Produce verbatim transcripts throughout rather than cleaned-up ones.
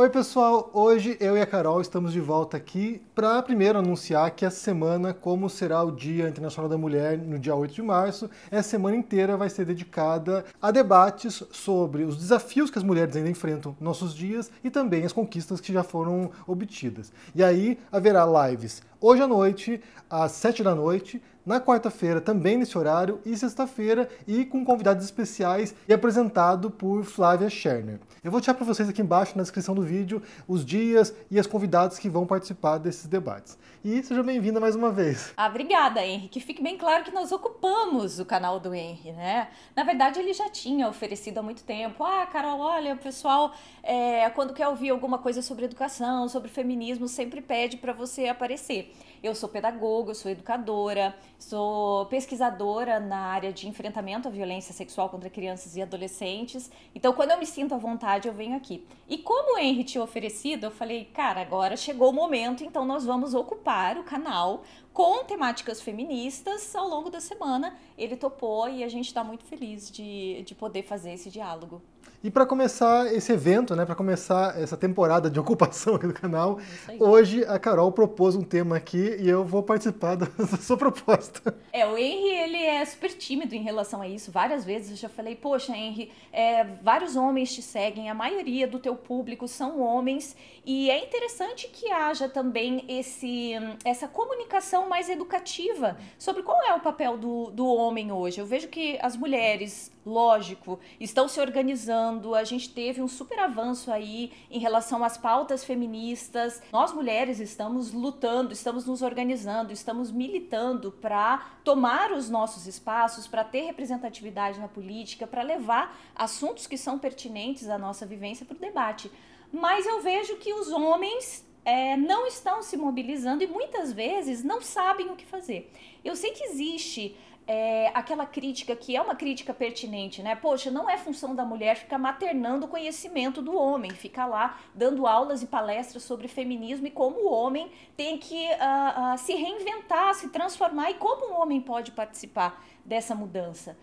Oi pessoal, hoje eu e a Carol estamos de volta aqui para primeiro anunciar que essa semana, como será o Dia Internacional da Mulher no dia oito de março, essa semana inteira vai ser dedicada a debates sobre os desafios que as mulheres ainda enfrentam nos nossos dias e também as conquistas que já foram obtidas. E aí haverá lives hoje à noite, às sete da noite, na quarta-feira também nesse horário e sexta-feira e com convidados especiais e apresentado por Flávia Scherner. Eu vou deixar para vocês aqui embaixo na descrição do vídeo os dias e as convidados que vão participar desses debates. E seja bem-vinda mais uma vez. Ah, obrigada, Henry. Que fique bem claro que nós ocupamos o canal do Henry, né? Na verdade, ele já tinha oferecido há muito tempo. Ah, Carol, olha, o pessoal, é, quando quer ouvir alguma coisa sobre educação, sobre feminismo, sempre pede para você aparecer. Eu sou pedagoga, eu sou educadora, sou pesquisadora na área de enfrentamento à violência sexual contra crianças e adolescentes. Então, quando eu me sinto à vontade, eu venho aqui. E como o Henry tinha oferecido, eu falei, cara, agora chegou o momento, então nós vamos ocupar o canal com temáticas feministas ao longo da semana. Ele topou e a gente está muito feliz de, de poder fazer esse diálogo. E para começar esse evento, né, para começar essa temporada de ocupação aqui do canal, hoje a Carol propôs um tema aqui e eu vou participar da sua proposta. É, o Henry, ele é super tímido em relação a isso. Várias vezes eu já falei, poxa, Henry, é, vários homens te seguem, a maioria do teu público são homens e é interessante que haja também esse, essa comunicação mais educativa sobre qual é o papel do, do homem hoje. Eu vejo que as mulheres, lógico, estão se organizando, a gente teve um super avanço aí em relação às pautas feministas. Nós mulheres estamos lutando, estamos nos organizando, estamos militando para tomar os nossos espaços, para ter representatividade na política, para levar assuntos que são pertinentes à nossa vivência para o debate. Mas eu vejo que os homens é, não estão se mobilizando e muitas vezes não sabem o que fazer. Eu sei que existe É, aquela crítica que é uma crítica pertinente, né? Poxa, não é função da mulher ficar maternando o conhecimento do homem, ficar lá dando aulas e palestras sobre feminismo e como o homem tem que uh, uh, se reinventar, se transformar e como o homem pode participar dessa mudança.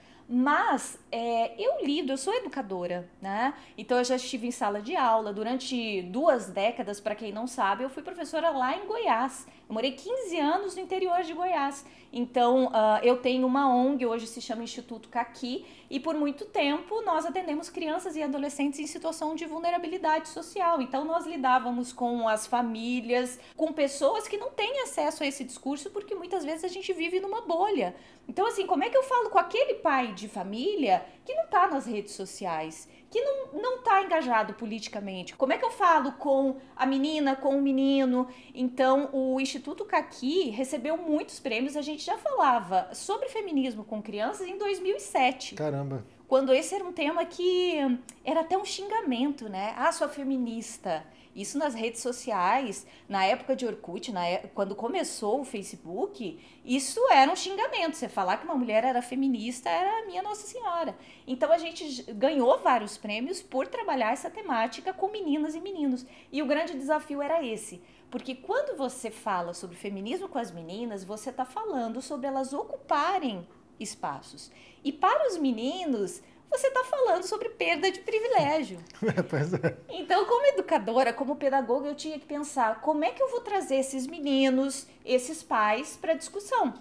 Mas é, eu lido, eu sou educadora, né? Então eu já estive em sala de aula durante duas décadas, para quem não sabe, eu fui professora lá em Goiás. Eu morei quinze anos no interior de Goiás. Então uh, eu tenho uma O N G, hoje se chama Instituto Caqui, e por muito tempo nós atendemos crianças e adolescentes em situação de vulnerabilidade social. Então nós lidávamos com as famílias, com pessoas que não têm acesso a esse discurso, porque muitas vezes a gente vive numa bolha. Então assim, como é que eu falo com aquele pai de família que não está nas redes sociais, que não, não está engajado politicamente? Como é que eu falo com a menina, com o menino? Então, o Instituto Caqui recebeu muitos prêmios. A gente já falava sobre feminismo com crianças em dois mil e sete. Caramba! Quando esse era um tema que era até um xingamento, né? Ah, sua feminista. Isso nas redes sociais, na época de Orkut, na época, quando começou o Facebook, isso era um xingamento. Você falar que uma mulher era feminista era minha Nossa Senhora. Então a gente ganhou vários prêmios por trabalhar essa temática com meninas e meninos. E o grande desafio era esse. Porque quando você fala sobre feminismo com as meninas, você está falando sobre elas ocuparem espaços. E para os meninos, você está falando sobre perda de privilégio. É, pois é. Então, como educadora, como pedagoga, eu tinha que pensar como é que eu vou trazer esses meninos, esses pais, para a discussão.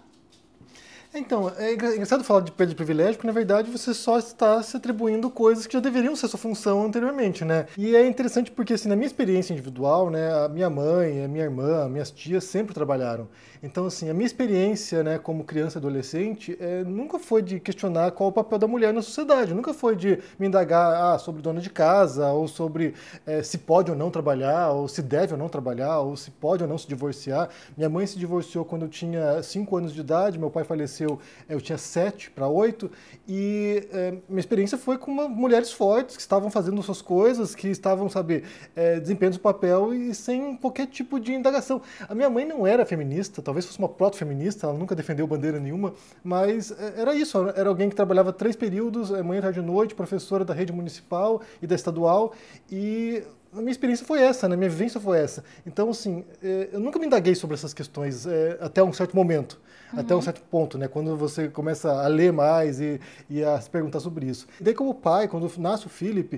Então, é engraçado falar de perda de privilégio, porque na verdade você só está se atribuindo coisas que já deveriam ser sua função anteriormente, né? E é interessante porque, assim, na minha experiência individual, né, a minha mãe, a minha irmã, minhas tias sempre trabalharam. Então, assim, a minha experiência, né, como criança e adolescente, é, nunca foi de questionar qual o papel da mulher na sociedade, nunca foi de me indagar ah, sobre dona de casa, ou sobre é, se pode ou não trabalhar, ou se deve ou não trabalhar, ou se pode ou não se divorciar. Minha mãe se divorciou quando eu tinha cinco anos de idade, meu pai faleceu eu tinha sete para oito, e é, minha experiência foi com uma, mulheres fortes que estavam fazendo suas coisas, que estavam, sabe, é, desempenhando o papel e sem qualquer tipo de indagação. A minha mãe não era feminista, talvez fosse uma proto-feminista, ela nunca defendeu bandeira nenhuma, mas é, era isso, era alguém que trabalhava três períodos, manhã, tarde e noite, professora da rede municipal e da estadual, e a minha experiência foi essa, né? Minha vivência foi essa. Então, assim, eu nunca me indaguei sobre essas questões é, até um certo momento, uhum. até um certo ponto, né? Quando você começa a ler mais e, e a se perguntar sobre isso. E daí, como pai, quando nasce o Felipe,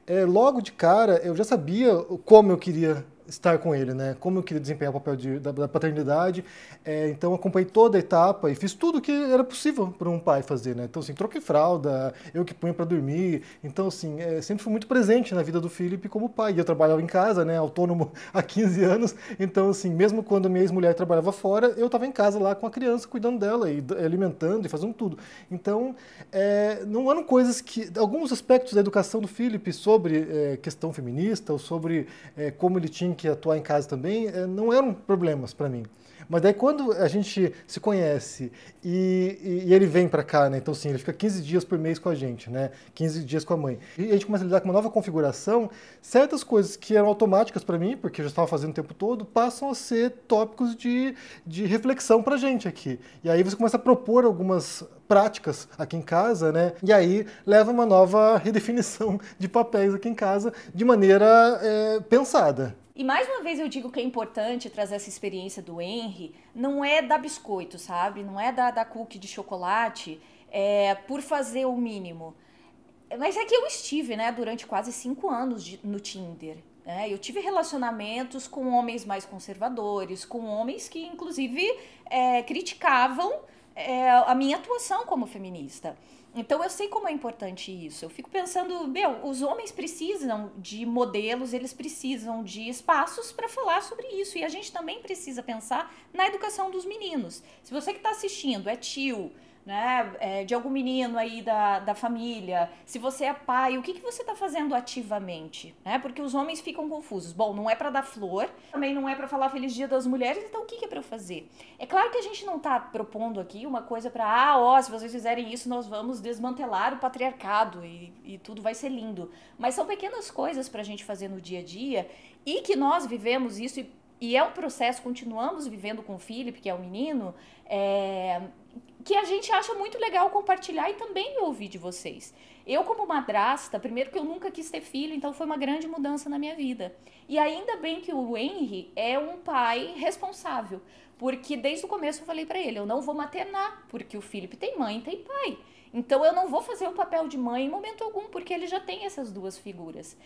é, logo de cara eu já sabia como eu queria estar com ele, né? Como eu queria desempenhar o papel de, da, da paternidade. É, então, acompanhei toda a etapa e fiz tudo que era possível para um pai fazer, né? Então, assim, troquei fralda, eu que punho para dormir. Então, assim, é, sempre fui muito presente na vida do Felipe como pai. E eu trabalhava em casa, né? Autônomo há quinze anos. Então, assim, mesmo quando minha ex-mulher trabalhava fora, eu estava em casa lá com a criança, cuidando dela e alimentando e fazendo tudo. Então, é, não eram coisas que... Alguns aspectos da educação do Felipe sobre é, questão feminista ou sobre é, como ele tinha que atuar em casa também, não eram problemas para mim. Mas daí quando a gente se conhece e, e, e ele vem para cá, né? Então sim, ele fica quinze dias por mês com a gente, né? quinze dias com a mãe. E a gente começa a lidar com uma nova configuração, certas coisas que eram automáticas para mim, porque eu já estava fazendo o tempo todo, passam a ser tópicos de, de reflexão pra gente aqui. E aí você começa a propor algumas práticas aqui em casa, né? E aí leva uma nova redefinição de papéis aqui em casa de maneira é, pensada. E mais uma vez eu digo que é importante trazer essa experiência do Henry, não é dar biscoito, sabe? Não é dar, dar cookie de chocolate é, por fazer o mínimo. Mas é que eu estive, né, durante quase cinco anos de, no Tinder. Né? Eu tive relacionamentos com homens mais conservadores, com homens que inclusive é, criticavam é, a minha atuação como feminista. Então eu sei como é importante isso. Eu fico pensando, meu, os homens precisam de modelos, eles precisam de espaços para falar sobre isso. E a gente também precisa pensar na educação dos meninos. Se você que está assistindo é tio, né, é, de algum menino aí da, da família, se você é pai, o que, que você está fazendo ativamente? Né? Porque os homens ficam confusos. Bom, não é para dar flor, também não é para falar Feliz Dia das Mulheres, então o que, que é para eu fazer? É claro que a gente não está propondo aqui uma coisa para, ah, ó, se vocês fizerem isso, nós vamos desmantelar o patriarcado e, e tudo vai ser lindo. Mas são pequenas coisas para a gente fazer no dia a dia e que nós vivemos isso e, e é um processo, continuamos vivendo com o Felipe, que é o menino, é... que a gente acha muito legal compartilhar e também ouvir de vocês. Eu, como madrasta, primeiro que eu nunca quis ter filho, então foi uma grande mudança na minha vida. E ainda bem que o Henry é um pai responsável, porque desde o começo eu falei pra ele, eu não vou maternar, porque o Felipe tem mãe e tem pai. Então eu não vou fazer o papel de mãe em momento algum, porque ele já tem essas duas figuras.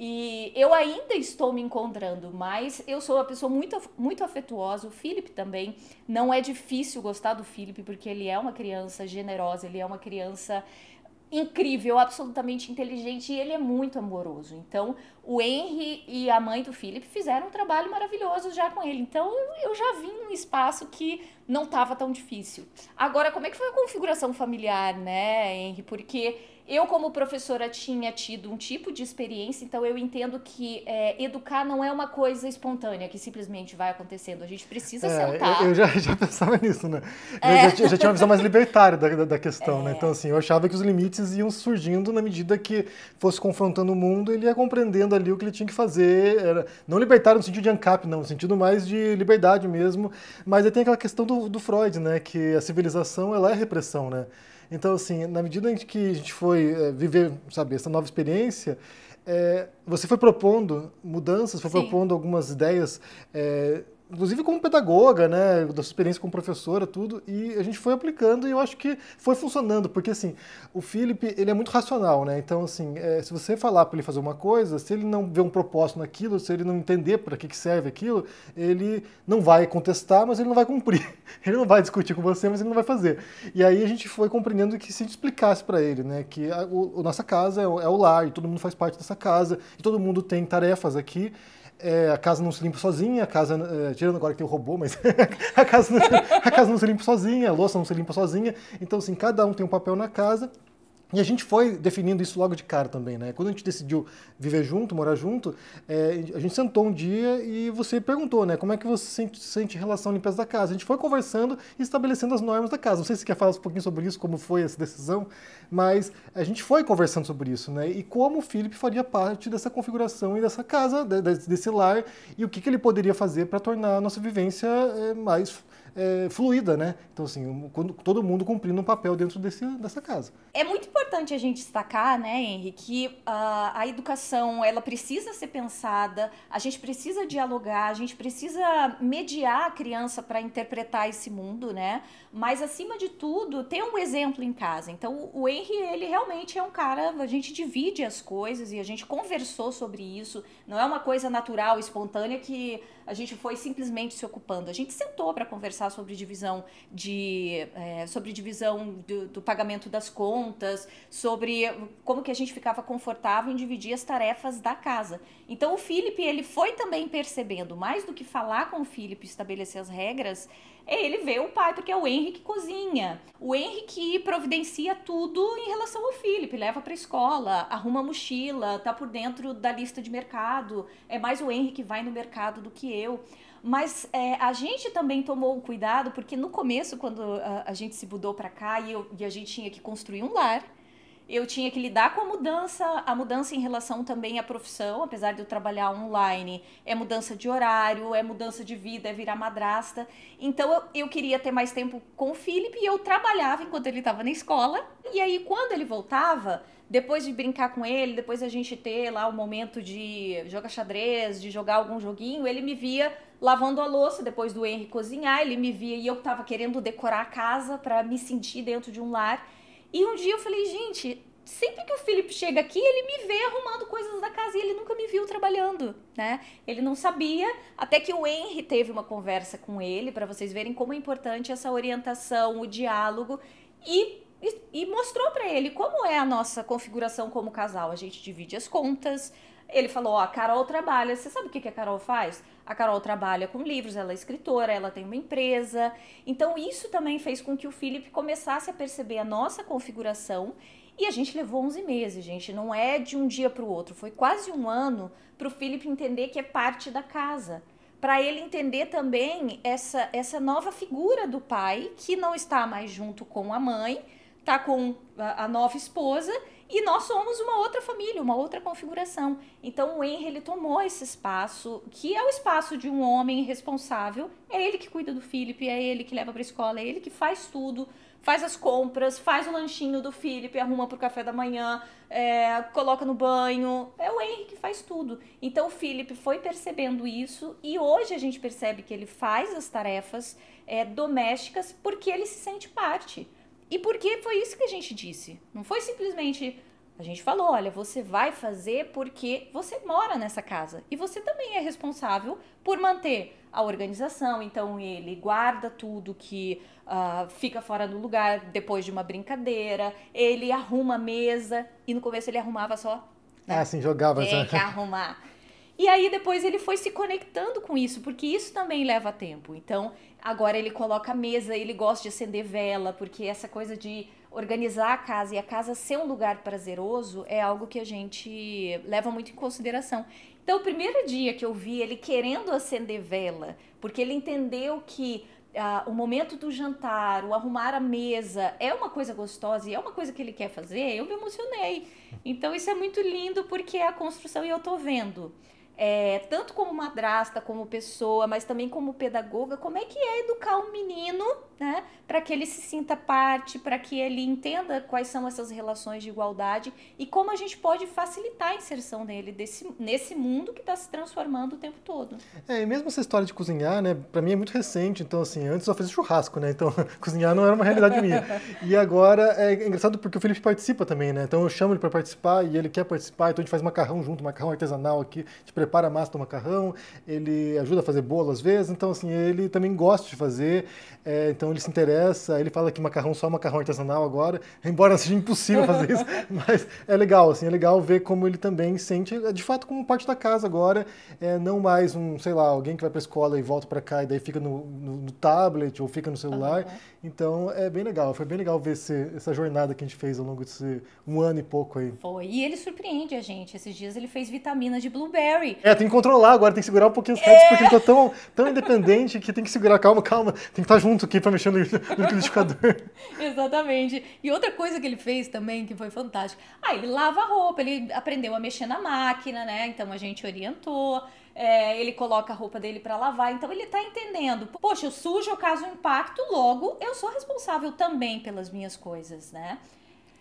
E eu ainda estou me encontrando, mas eu sou uma pessoa muito, muito afetuosa, o Felipe também. Não é difícil gostar do Felipe, porque ele é uma criança generosa, ele é uma criança incrível, absolutamente inteligente e ele é muito amoroso. Então, o Henry e a mãe do Felipe fizeram um trabalho maravilhoso já com ele. Então, eu já vim num espaço que não estava tão difícil. Agora, como é que foi a configuração familiar, né, Henry? Porque eu, como professora, tinha tido um tipo de experiência, então eu entendo que é, educar não é uma coisa espontânea, que simplesmente vai acontecendo. A gente precisa é, sentar. Eu, eu já, já pensava nisso, né? É. Eu, já, eu já tinha uma visão mais libertária da, da, da questão, É. né? Então, assim, eu achava que os limites iam surgindo na medida que fosse confrontando o mundo, ele ia compreendendo ali o que ele tinha que fazer. Era, não libertário no sentido de ANCAP, não, no sentido mais de liberdade mesmo. Mas aí tem aquela questão do, do Freud, né? Que a civilização, ela é repressão, né? Então, assim, na medida em que a gente foi é, viver, sabe, essa nova experiência, é, você foi propondo mudanças, foi Sim. propondo algumas ideias, é, inclusive como pedagoga, né, da sua experiência como professora, tudo, e a gente foi aplicando e eu acho que foi funcionando, porque, assim, o Felipe, ele é muito racional, né, então, assim, é, se você falar para ele fazer uma coisa, se ele não vê um propósito naquilo, se ele não entender para que, que serve aquilo, ele não vai contestar, mas ele não vai cumprir. Ele não vai discutir com você, mas ele não vai fazer. E aí a gente foi compreendendo que se a gente explicasse para ele, né, que a, o, a nossa casa é o, é o lar, e todo mundo faz parte dessa casa, e todo mundo tem tarefas aqui, É, a casa não se limpa sozinha, a casa, é, tirando agora que tem o robô, mas a, casa não, a casa não se limpa sozinha, a louça não se limpa sozinha, então assim, cada um tem um papel na casa. E a gente foi definindo isso logo de cara também, né? Quando a gente decidiu viver junto, morar junto, é, a gente sentou um dia e você perguntou, né? Como é que você sente, sente em relação à limpeza da casa? A gente foi conversando e estabelecendo as normas da casa. Não sei se você quer falar um pouquinho sobre isso, como foi essa decisão, mas a gente foi conversando sobre isso, né? E como o Felipe faria parte dessa configuração e dessa casa, desse lar, e o que, que ele poderia fazer para tornar a nossa vivência é, mais é, fluida, né? Então, assim, quando, todo mundo cumprindo um papel dentro desse, dessa casa. É muito importante importante a gente destacar, né, Henry, que a, a educação, ela precisa ser pensada, a gente precisa dialogar, a gente precisa mediar a criança para interpretar esse mundo, né? Mas, acima de tudo, ter um exemplo em casa. Então, o Henry, ele realmente é um cara, a gente divide as coisas e a gente conversou sobre isso. Não é uma coisa natural, espontânea, que a gente foi simplesmente se ocupando. A gente sentou para conversar sobre divisão, de, é, sobre divisão do, do pagamento das contas, sobre como que a gente ficava confortável em dividir as tarefas da casa. Então, o Felipe, ele foi também percebendo, mais do que falar com o Felipe e estabelecer as regras, é ele ver o pai, porque é o Henry que cozinha, o Henry que providencia tudo em relação ao Felipe, leva para a escola, arruma a mochila, tá por dentro da lista de mercado, é mais o Henry que vai no mercado do que eu. Mas é, a gente também tomou um cuidado, porque no começo, quando a, a gente se mudou para cá e, eu, e a gente tinha que construir um lar, eu tinha que lidar com a mudança, a mudança em relação também à profissão, apesar de eu trabalhar online, é mudança de horário, é mudança de vida, é virar madrasta. Então eu, eu queria ter mais tempo com o Felipe e eu trabalhava enquanto ele estava na escola. E aí quando ele voltava, depois de brincar com ele, depois a gente ter lá o momento de jogar xadrez, de jogar algum joguinho, ele me via lavando a louça depois do Henry cozinhar, ele me via e eu estava querendo decorar a casa para me sentir dentro de um lar. E um dia eu falei, gente, sempre que o Felipe chega aqui, ele me vê arrumando coisas da casa e ele nunca me viu trabalhando, né? Ele não sabia, até que o Henry teve uma conversa com ele, para vocês verem como é importante essa orientação, o diálogo, e, e, e mostrou para ele como é a nossa configuração como casal. A gente divide as contas. Ele falou, ó, a Carol trabalha, você sabe o que que a Carol faz? A Carol trabalha com livros, ela é escritora, ela tem uma empresa. Então isso também fez com que o Felipe começasse a perceber a nossa configuração. E a gente levou onze meses, gente, não é de um dia para o outro. Foi quase um ano para o Felipe entender que é parte da casa. Para ele entender também essa, essa nova figura do pai, que não está mais junto com a mãe, está com a, a nova esposa. E nós somos uma outra família, uma outra configuração. Então o Henry, ele tomou esse espaço, que é o espaço de um homem responsável. É ele que cuida do Felipe, é ele que leva para a escola, é ele que faz tudo, faz as compras, faz o lanchinho do Felipe, arruma pro café da manhã, é, coloca no banho. É o Henry que faz tudo. Então o Felipe foi percebendo isso e hoje a gente percebe que ele faz as tarefas é, domésticas porque ele se sente parte. E porque foi isso que a gente disse. Não foi simplesmente... A gente falou, olha, você vai fazer porque você mora nessa casa. E você também é responsável por manter a organização. Então, ele guarda tudo que uh, fica fora do lugar depois de uma brincadeira. Ele arruma a mesa. E no começo ele arrumava só... Né? Ah, sim, jogava. Tem que arrumar. E aí depois ele foi se conectando com isso, porque isso também leva tempo. Então, agora ele coloca a mesa, ele gosta de acender vela, porque essa coisa de organizar a casa e a casa ser um lugar prazeroso é algo que a gente leva muito em consideração. Então, o primeiro dia que eu vi ele querendo acender vela, porque ele entendeu que Uh, o momento do jantar, o arrumar a mesa é uma coisa gostosa e é uma coisa que ele quer fazer, eu me emocionei. Então isso é muito lindo porque é a construção e eu tô vendo, é, tanto como madrasta, como pessoa, mas também como pedagoga, como é que é educar um menino, né, para que ele se sinta parte, para que ele entenda quais são essas relações de igualdade e como a gente pode facilitar a inserção dele desse, nesse mundo que está se transformando o tempo todo. É, e mesmo essa história de cozinhar, né, para mim é muito recente, então assim, antes eu fazia churrasco, né, então cozinhar não era uma realidade minha. E agora é engraçado porque o Felipe participa também, né, então eu chamo ele para participar e ele quer participar, então a gente faz macarrão junto, macarrão artesanal aqui, a gente prepara a massa do macarrão, ele ajuda a fazer bolo às vezes, então assim, ele também gosta de fazer, é, então ele se interessa, ele fala que macarrão só macarrão artesanal agora, embora seja impossível fazer isso, mas é legal, assim, é legal ver como ele também sente, de fato, como parte da casa agora, é, não mais um, sei lá, alguém que vai para a escola e volta para cá e daí fica no, no, no tablet ou fica no celular, uhum. Então é bem legal, foi bem legal ver esse, essa jornada que a gente fez ao longo desse um ano e pouco aí. Foi, e ele surpreende a gente, esses dias ele fez vitamina de blueberry. É, tem que controlar agora, tem que segurar um pouquinho os redes, é. Porque ele tá tão, tão independente que tem que segurar, calma, calma, tem que estar junto aqui para mexer no, no liquidificador. Exatamente. E outra coisa que ele fez também, que foi fantástico, ah, ele lava a roupa, ele aprendeu a mexer na máquina, né, então a gente orientou, é, ele coloca a roupa dele para lavar, então ele tá entendendo, poxa, eu sujo, eu causo um impacto, logo eu sou responsável também pelas minhas coisas, né.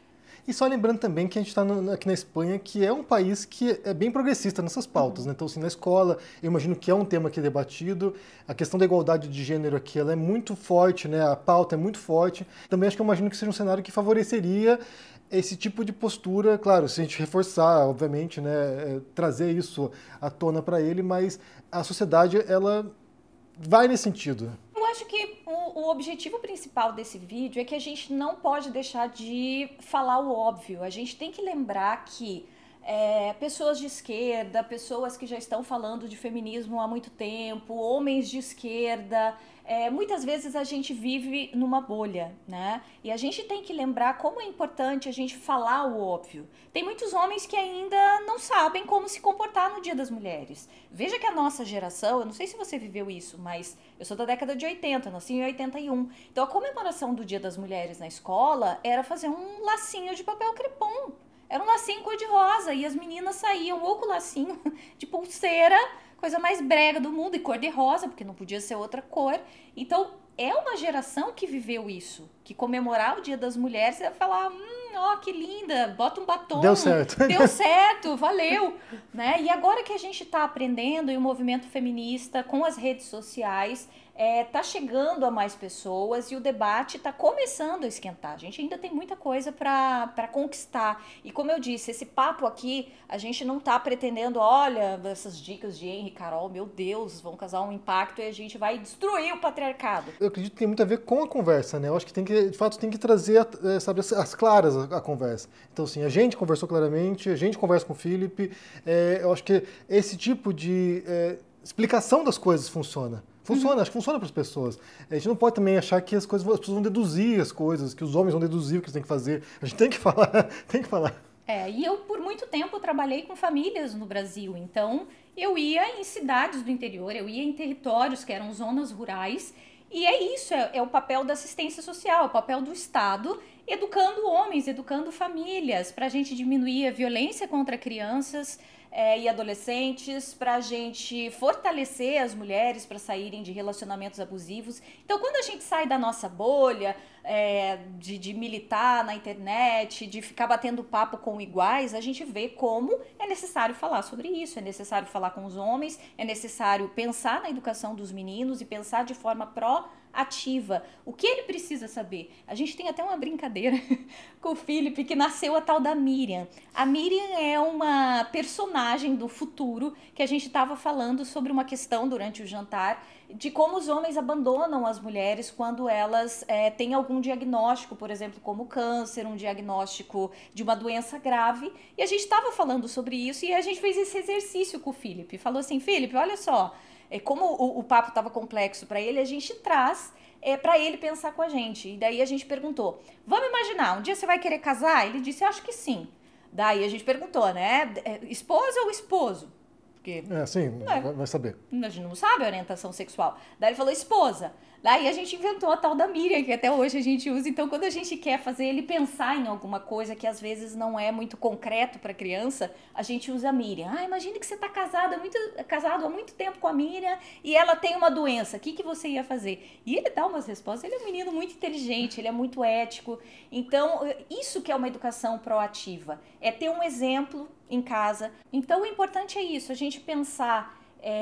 E só lembrando também que a gente está aqui na Espanha, que é um país que é bem progressista nessas pautas, uhum. né? Então, assim, na escola, eu imagino que é um tema que é debatido. A questão da igualdade de gênero aqui, ela é muito forte, né? A pauta é muito forte. Também acho que eu imagino que seja um cenário que favoreceria esse tipo de postura, claro, se a gente reforçar, obviamente, né? É, trazer isso à tona para ele, mas a sociedade, ela vai nesse sentido. Eu acho que o, o objetivo principal desse vídeo é que a gente não pode deixar de falar o óbvio. A gente tem que lembrar que é, pessoas de esquerda, pessoas que já estão falando de feminismo há muito tempo, homens de esquerda, é, muitas vezes a gente vive numa bolha, né? E a gente tem que lembrar como é importante a gente falar o óbvio. Tem muitos homens que ainda não sabem como se comportar no Dia das Mulheres. Veja que a nossa geração, eu não sei se você viveu isso, mas eu sou da década de oitenta, nasci em oitenta e um. Então a comemoração do Dia das Mulheres na escola era fazer um lacinho de papel crepom. Era um lacinho cor-de-rosa e as meninas saíam ou com lacinho de pulseira, coisa mais brega do mundo, e cor-de-rosa, porque não podia ser outra cor. Então, é uma geração que viveu isso, que comemorar o Dia das Mulheres é falar, hum, ó, que linda, bota um batom. Deu certo. Deu certo, valeu. Né? E agora que a gente está aprendendo e o movimento feminista com as redes sociais está é, chegando a mais pessoas e o debate está começando a esquentar. A gente ainda tem muita coisa para conquistar. E como eu disse, esse papo aqui, a gente não está pretendendo, olha, essas dicas de Henry e Carol, meu Deus, vão causar um impacto e a gente vai destruir o patriarcado. Eu acredito que tem muito a ver com a conversa, né? Eu acho que tem que, de fato, tem que trazer, sabe, as claras a, a conversa. Então, assim, a gente conversou claramente, a gente conversa com o Felipe. É, eu acho que esse tipo de é, explicação das coisas funciona. Funciona, uhum. acho que funciona para as pessoas. A gente não pode também achar que as coisas, as pessoas vão deduzir as coisas, que os homens vão deduzir o que eles têm que fazer. A gente tem que falar, tem que falar. É, e eu por muito tempo trabalhei com famílias no Brasil, então eu ia em cidades do interior, eu ia em territórios que eram zonas rurais, e é isso, é, é o papel da assistência social, é o papel do Estado, educando homens, educando famílias, para a gente diminuir a violência contra crianças, É, e adolescentes, para a gente fortalecer as mulheres para saírem de relacionamentos abusivos. Então, quando a gente sai da nossa bolha, é, de, de militar na internet, de ficar batendo papo com iguais, a gente vê como é necessário falar sobre isso, é necessário falar com os homens, é necessário pensar na educação dos meninos e pensar de forma pró ativa. O que ele precisa saber? A gente tem até uma brincadeira com o Felipe, que nasceu a tal da Miriam. A Miriam é uma personagem do futuro que a gente estava falando sobre uma questão durante o jantar de como os homens abandonam as mulheres quando elas é, têm algum diagnóstico, por exemplo, como câncer, um diagnóstico de uma doença grave. E a gente estava falando sobre isso e a gente fez esse exercício com o Felipe. Falou assim, Felipe, olha só, é, como o, o papo estava complexo para ele, a gente traz é, para ele pensar com a gente. E daí a gente perguntou, vamos imaginar, um dia você vai querer casar? Ele disse, acho que sim. Daí a gente perguntou, né, esposa ou esposo? Porque, é, sim, é, vai saber. A gente não sabe a orientação sexual. Daí ele falou esposa. Daí a gente inventou a tal da Miriam, que até hoje a gente usa. Então, quando a gente quer fazer ele pensar em alguma coisa que às vezes não é muito concreto para a criança, a gente usa a Miriam. Ah, imagine que você está casado, muito, casado há muito tempo com a Miriam e ela tem uma doença. O que, que você ia fazer? E ele dá umas respostas. Ele é um menino muito inteligente, ele é muito ético. Então, isso que é uma educação proativa. É ter um exemplo em casa. Então, o importante é isso, a gente pensar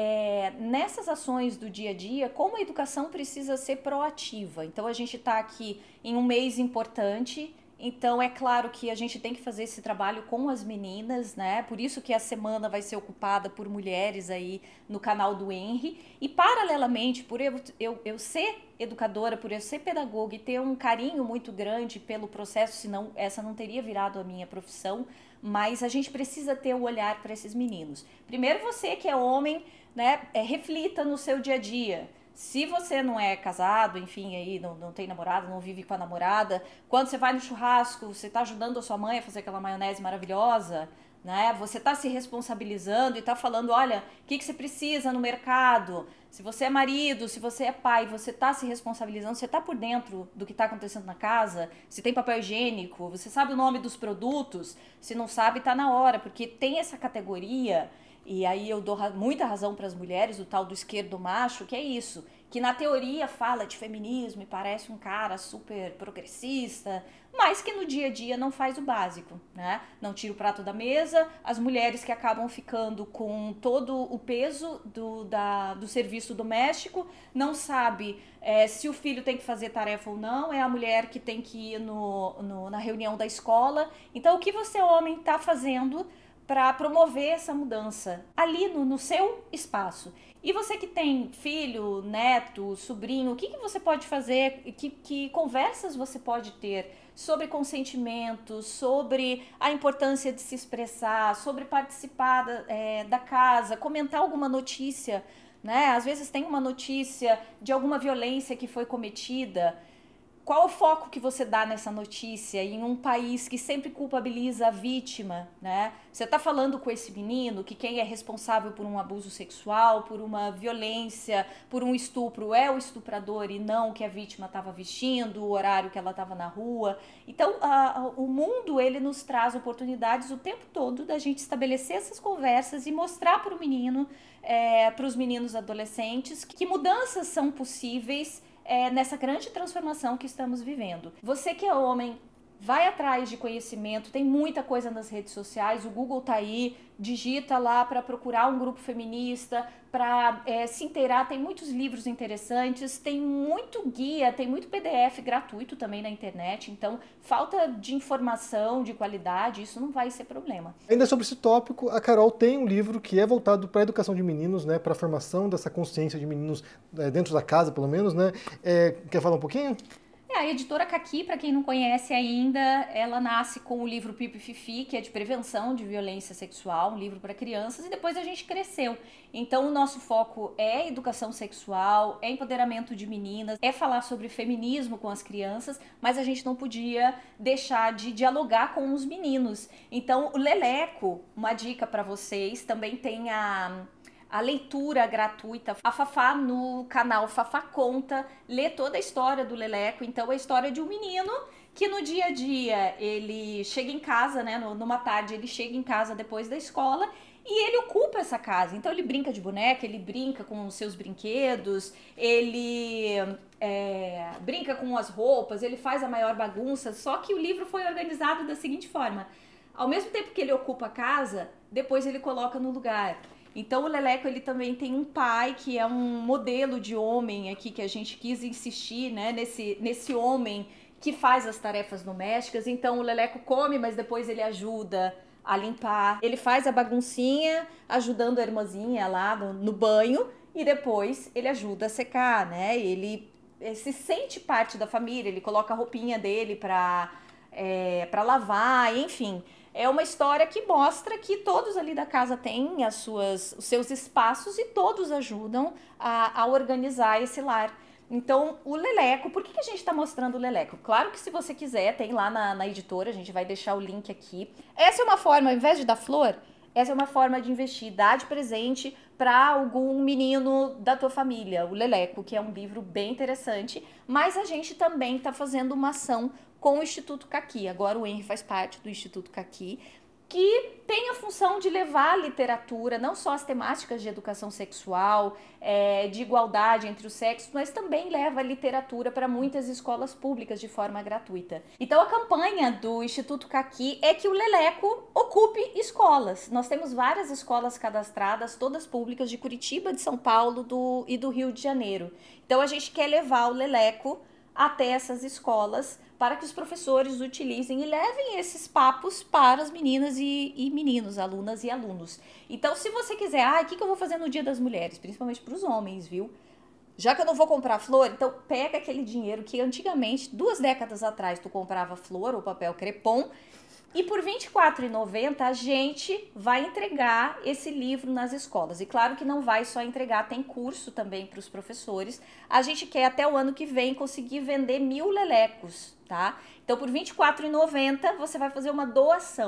é, nessas ações do dia a dia, como a educação precisa ser proativa. Então, a gente está aqui em um mês importante, então é claro que a gente tem que fazer esse trabalho com as meninas, né? Por isso que a semana vai ser ocupada por mulheres aí no canal do Henry. E paralelamente, por eu, eu, eu ser educadora, por eu ser pedagoga e ter um carinho muito grande pelo processo, senão essa não teria virado a minha profissão, mas a gente precisa ter o olhar para esses meninos. Primeiro você que é homem, né, é, reflita no seu dia a dia. Se você não é casado, enfim, aí não, não tem namorado, não vive com a namorada, quando você vai no churrasco, você está ajudando a sua mãe a fazer aquela maionese maravilhosa, né? Você está se responsabilizando e está falando, olha, o que, que você precisa no mercado? Se você é marido, se você é pai, você está se responsabilizando, você está por dentro do que está acontecendo na casa, se tem papel higiênico, você sabe o nome dos produtos, se não sabe, está na hora, porque tem essa categoria e aí eu dou muita razão para as mulheres, o tal do esquerdo macho, que é isso, que na teoria fala de feminismo e parece um cara super progressista, mas que no dia a dia não faz o básico, né? Não tira o prato da mesa, as mulheres que acabam ficando com todo o peso do, da, do serviço doméstico, não sabe é, se o filho tem que fazer tarefa ou não, é a mulher que tem que ir no, no, na reunião da escola. Então, o que você, homem, está fazendo para promover essa mudança ali no, no seu espaço? E você que tem filho, neto, sobrinho, o que, que você pode fazer, que, que conversas você pode ter sobre consentimento, sobre a importância de se expressar, sobre participar da, é, da casa, comentar alguma notícia, né? Às vezes tem uma notícia de alguma violência que foi cometida. Qual o foco que você dá nessa notícia em um país que sempre culpabiliza a vítima, né? Você está falando com esse menino que quem é responsável por um abuso sexual, por uma violência, por um estupro é o estuprador e não o que a vítima estava vestindo, o horário que ela estava na rua. Então, a, a, o mundo, ele nos traz oportunidades o tempo todo da gente estabelecer essas conversas e mostrar para o menino, é, para os meninos adolescentes, que mudanças são possíveis É, nessa grande transformação que estamos vivendo. Você que é homem, vai atrás de conhecimento, tem muita coisa nas redes sociais, o Google tá aí, digita lá para procurar um grupo feminista, para é, se inteirar, tem muitos livros interessantes, tem muito guia, tem muito P D F gratuito também na internet, então falta de informação, de qualidade, isso não vai ser problema. Ainda sobre esse tópico, a Carol tem um livro que é voltado para a educação de meninos, né, para a formação dessa consciência de meninos é, dentro da casa, pelo menos, né? É, quer falar um pouquinho? É, a editora Caqui, para quem não conhece ainda, ela nasce com o livro Pipi Fifi, que é de prevenção de violência sexual, um livro para crianças, e depois a gente cresceu. Então o nosso foco é educação sexual, é empoderamento de meninas, é falar sobre feminismo com as crianças, mas a gente não podia deixar de dialogar com os meninos. Então o Leleco, uma dica para vocês, também tem a... a leitura gratuita. A Fafá, no canal Fafá Conta, lê toda a história do Leleco. Então, é a história de um menino que no dia a dia ele chega em casa, né? Numa tarde ele chega em casa depois da escola e ele ocupa essa casa. Então, ele brinca de boneca, ele brinca com os seus brinquedos, ele é, brinca com as roupas, ele faz a maior bagunça. Só que o livro foi organizado da seguinte forma: ao mesmo tempo que ele ocupa a casa, depois ele coloca no lugar. Então o Leleco, ele também tem um pai que é um modelo de homem aqui que a gente quis insistir, né, nesse, nesse homem que faz as tarefas domésticas. Então o Leleco come, mas depois ele ajuda a limpar. Ele faz a baguncinha ajudando a irmãzinha lá no, no banho e depois ele ajuda a secar, né? Ele, ele se sente parte da família, ele coloca a roupinha dele pra, é, pra lavar, enfim... É uma história que mostra que todos ali da casa têm as suas, os seus espaços e todos ajudam a, a organizar esse lar. Então, o Leleco, por que, que a gente está mostrando o Leleco? Claro que se você quiser, tem lá na, na editora, a gente vai deixar o link aqui. Essa é uma forma, ao invés de dar flor, essa é uma forma de investir, dar de presente para algum menino da tua família, o Leleco, que é um livro bem interessante, mas a gente também está fazendo uma ação com o Instituto Caqui. Agora o Henry faz parte do Instituto Caqui, que tem a função de levar a literatura, não só as temáticas de educação sexual, é, de igualdade entre os sexos, mas também leva a literatura para muitas escolas públicas de forma gratuita. Então a campanha do Instituto Caqui é que o Leleco ocupe escolas. Nós temos várias escolas cadastradas, todas públicas, de Curitiba, de São Paulo do, e do Rio de Janeiro. Então a gente quer levar o Leleco até essas escolas para que os professores utilizem e levem esses papos para as meninas e, e meninos, alunas e alunos. Então, se você quiser, ah, o que, que eu vou fazer no Dia das Mulheres? Principalmente para os homens, viu? Já que eu não vou comprar flor, então pega aquele dinheiro que antigamente, duas décadas atrás, tu comprava flor ou papel crepom, e por vinte e quatro reais e noventa centavos a gente vai entregar esse livro nas escolas. E claro que não vai só entregar, tem curso também para os professores. A gente quer até o ano que vem conseguir vender mil lelecos, tá? Então por vinte e quatro reais e noventa centavos você vai fazer uma doação.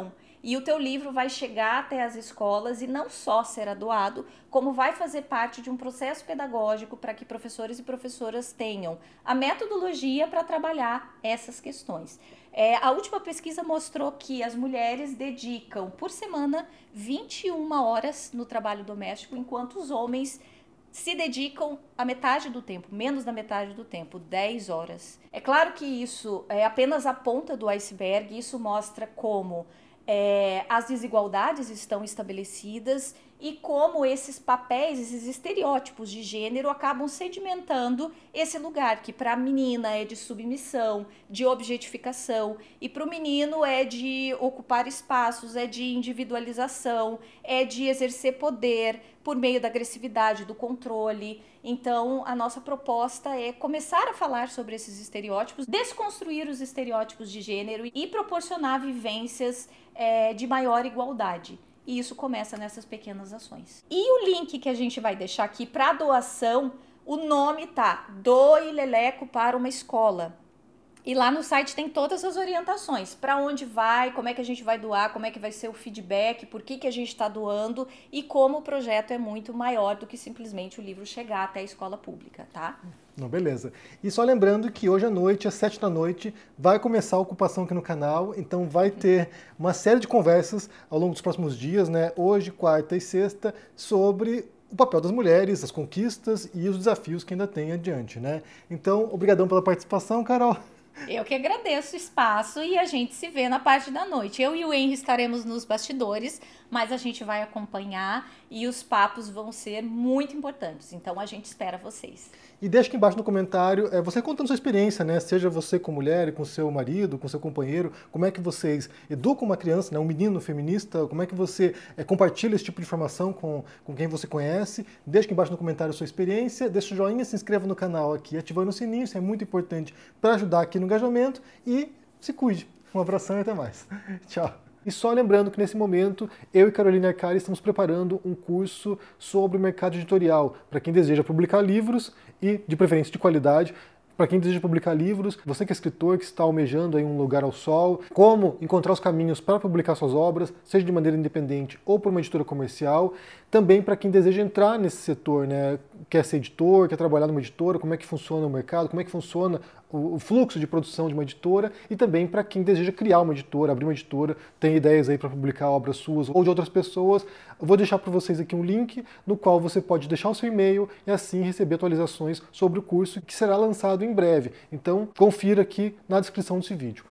e o teu livro vai chegar até as escolas e não só será doado, como vai fazer parte de um processo pedagógico para que professores e professoras tenham a metodologia para trabalhar essas questões. É, a última pesquisa mostrou que as mulheres dedicam por semana vinte e uma horas no trabalho doméstico, enquanto os homens se dedicam a metade do tempo, menos da metade do tempo, dez horas. É claro que isso é apenas a ponta do iceberg, isso mostra como é, as desigualdades estão estabelecidas e como esses papéis, esses estereótipos de gênero acabam sedimentando esse lugar que para a menina é de submissão, de objetificação, e para o menino é de ocupar espaços, é de individualização, é de exercer poder por meio da agressividade, do controle. Então, a nossa proposta é começar a falar sobre esses estereótipos, desconstruir os estereótipos de gênero e proporcionar vivências é, de maior igualdade. E isso começa nessas pequenas ações. E o link que a gente vai deixar aqui para doação, o nome tá Doe Leleco para uma Escola. E lá no site tem todas as orientações, para onde vai, como é que a gente vai doar, como é que vai ser o feedback, por que que a gente está doando e como o projeto é muito maior do que simplesmente o livro chegar até a escola pública, tá? Não, beleza. E só lembrando que hoje à noite, às sete da noite, vai começar a ocupação aqui no canal, então vai ter uma série de conversas ao longo dos próximos dias, né? Hoje, quarta e sexta, sobre o papel das mulheres, as conquistas e os desafios que ainda tem adiante, né? Então, obrigadão pela participação, Carol. Eu que agradeço o espaço e a gente se vê na parte da noite. Eu e o Henry estaremos nos bastidores, mas a gente vai acompanhar e os papos vão ser muito importantes. Então a gente espera vocês. E deixa aqui embaixo no comentário, é, você contando sua experiência, né? Seja você com mulher, com seu marido, com seu companheiro, como é que vocês educam uma criança, né? Um menino feminista, como é que você é, compartilha esse tipo de informação com, com quem você conhece. Deixa aqui embaixo no comentário a sua experiência, deixa o joinha, se inscreva no canal aqui, ativando o sininho, isso é muito importante para ajudar aqui no engajamento e se cuide. Um abração e até mais. Tchau. E só lembrando que nesse momento, eu e Carolina Arcari estamos preparando um curso sobre o mercado editorial, para quem deseja publicar livros e, de preferência, de qualidade. Para quem deseja publicar livros, você que é escritor, que está almejando aí um lugar ao sol, como encontrar os caminhos para publicar suas obras, seja de maneira independente ou por uma editora comercial. Também para quem deseja entrar nesse setor, né? Quer ser editor, quer trabalhar numa editora, como é que funciona o mercado, como é que funciona o fluxo de produção de uma editora, e também para quem deseja criar uma editora, abrir uma editora, tem ideias aí para publicar obras suas ou de outras pessoas. Eu vou deixar para vocês aqui um link no qual você pode deixar o seu e-mail e assim receber atualizações sobre o curso que será lançado em breve. Então, confira aqui na descrição desse vídeo.